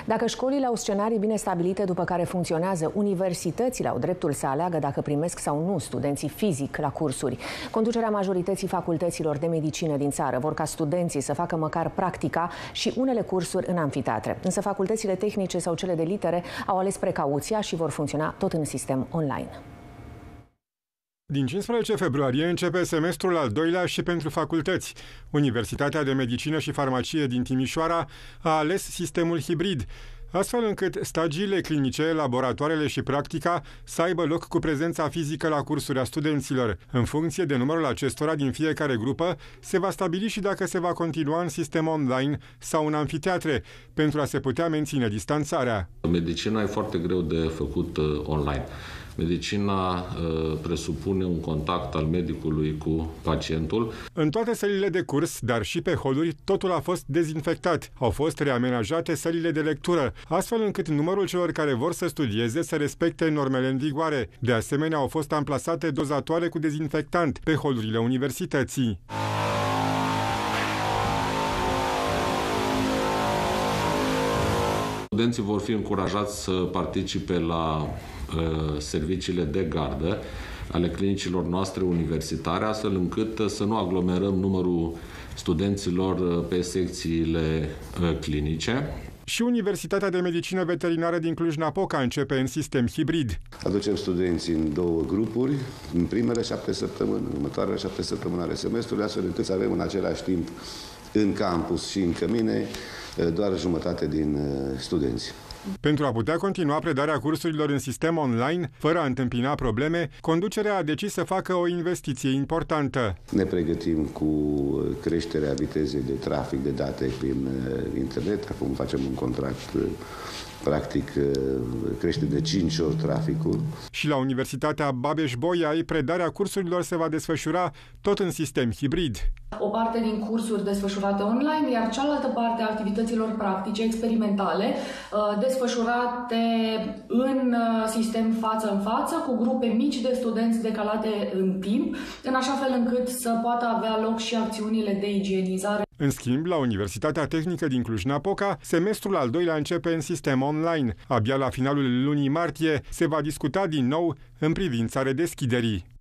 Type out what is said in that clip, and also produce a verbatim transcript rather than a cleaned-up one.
Dacă școlile au scenarii bine stabilite după care funcționează, universitățile au dreptul să aleagă dacă primesc sau nu studenții fizic la cursuri. Conducerea majorității facultăților de medicină din țară vor ca studenții să facă măcar practica și unele cursuri în amfiteatre. Însă facultățile tehnice sau cele de litere au ales precauția și vor funcționa tot în sistem online. Din cincisprezece februarie începe semestrul al doilea și pentru facultăți. Universitatea de Medicină și Farmacie din Timișoara a ales sistemul hibrid, astfel încât stagiile clinice, laboratoarele și practica să aibă loc cu prezența fizică la cursuri a studenților. În funcție de numărul acestora din fiecare grupă, se va stabili și dacă se va continua în sistem online sau în amfiteatre, pentru a se putea menține distanțarea. Medicina e foarte greu de făcut uh, online. Medicina uh, presupune un contact al medicului cu pacientul. În toate sălile de curs, dar și pe holuri, totul a fost dezinfectat. Au fost reamenajate sălile de lectură, astfel încât numărul celor care vor să studieze să respecte normele în vigoare. De asemenea, au fost amplasate dozatoare cu dezinfectant pe holurile universității. Studenții vor fi încurajați să participe la uh, serviciile de gardă ale clinicilor noastre universitare, astfel încât să nu aglomerăm numărul studenților pe secțiile uh, clinice. Și Universitatea de Medicină Veterinară din Cluj-Napoca începe în sistem hibrid. Aducem studenții în două grupuri, în primele șapte săptămâni, în următoarele șapte săptămâni ale semestrului, astfel încât să avem în același timp în campus și în cămine doar jumătate din studenți. Pentru a putea continua predarea cursurilor în sistem online, fără a întâmpina probleme, conducerea a decis să facă o investiție importantă. Ne pregătim cu creșterea vitezei de trafic de date prin internet. Acum facem un contract, practic crește de cinci ori traficul. Și la Universitatea Babeș-Bolyai, predarea cursurilor se va desfășura tot în sistem hibrid. O parte din cursuri desfășurate online, iar cealaltă parte a activităților practice, experimentale, desfășurate în sistem față în față, cu grupe mici de studenți decalate în timp, în așa fel încât să poată avea loc și acțiunile de igienizare. În schimb, la Universitatea Tehnică din Cluj-Napoca, semestrul al doilea începe în sistem online. Abia la finalul lunii martie se va discuta din nou în privința redeschiderii.